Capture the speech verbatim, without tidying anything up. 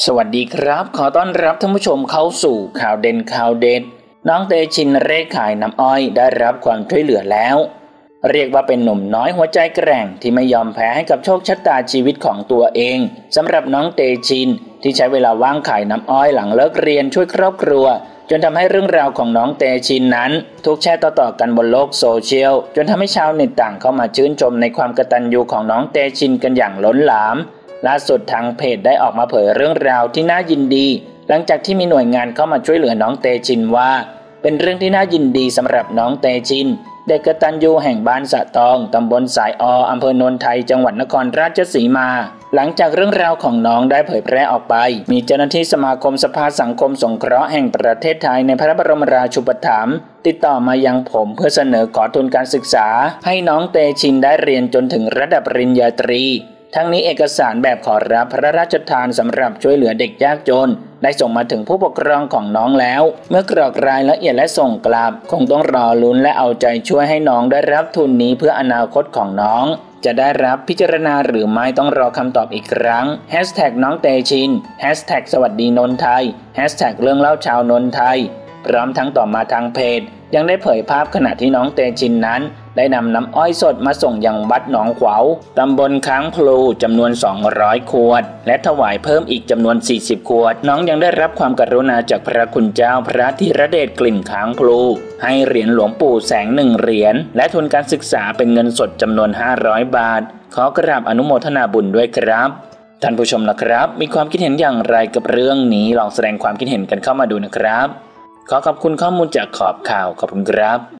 สวัสดีครับขอต้อนรับท่านผู้ชมเข้าสู่ข่าวเด่นข่าวเด็ดน้องเตชินเร่ขายน้ำอ้อยได้รับความช่วยเหลือแล้วเรียกว่าเป็นหนุ่มน้อยหัวใจแกร่งที่ไม่ยอมแพ้ให้กับโชคชะตาชีวิตของตัวเองสำหรับน้องเตชินที่ใช้เวลาว่างขายน้ำอ้อยหลังเลิกเรียนช่วยครอบครัวจนทำให้เรื่องราวของน้องเตชินนั้นถูกแชร์ต่อๆกันบนโลกโซเชียลจนทำให้ชาวเน็ตต่างเข้ามาชื่นชมในความกตัญญูของน้องเตชินกันอย่างล้นหลามล่าสุดทางเพจได้ออกมาเผยเรื่องราวที่น่ายินดีหลังจากที่มีหน่วยงานเข้ามาช่วยเหลือน้องเตชินว่าเป็นเรื่องที่น่ายินดีสำหรับน้องเตชินเด็กกตัญญูแห่งบ้านสะตองตำบลสายออำเภอโนนไทยจังหวัดนครราชสีมาหลังจากเรื่องราวของน้องได้เผยแพร่ออกไปมีเจ้าหน้าที่สมาคมสภาสังคมสงเคราะห์แห่งประเทศไทยในพระบรมราชูปถัมภ์ติดต่อมายังผมเพื่อเสนอขอทุนการศึกษาให้น้องเตชินได้เรียนจนถึงระดับปริญญาตรีทั้งนี้เอกสารแบบขอรับพระราชทานสำหรับช่วยเหลือเด็กยากจนได้ส่งมาถึงผู้ปกครองของน้องแล้วเมื่อกรอกรายละเอียดและส่งกลับคงต้องรอลุ้นและเอาใจช่วยให้น้องได้รับทุนนี้เพื่ออนาคตของน้องจะได้รับพิจารณาหรือไม่ต้องรอคำตอบอีกครั้งแฮชแท็กน้องเตชินแฮชแท็กสวัสดีนนไทยแฮชแท็กเรื่องเล่าชาวนนไทยพร้อมทั้งต่อมาทางเพจยังได้เผยภาพขณะที่น้องเตชินนั้นได้นำน้ำอ้อยสดมาส่งยังวัดหนองขวาวตำบลค้างพลูจำนวนสองร้อยขวดและถวายเพิ่มอีกจำนวนสี่สิบขวดน้องยังได้รับความกรุณาจากพระคุณเจ้าพระธีรเดชกลิ่นค้างพลูให้เหรียญหลวงปู่แสงหนึ่งเหรียญและทุนการศึกษาเป็นเงินสดจำนวนห้าร้อยบาทขอกราบอนุโมทนาบุญด้วยครับท่านผู้ชมนะครับมีความคิดเห็นอย่างไรกับเรื่องนี้ลองแสดงความคิดเห็นกันเข้ามาดูนะครับขอขอบคุณข้อมูลจากขอบข่าวขอบคุณครับ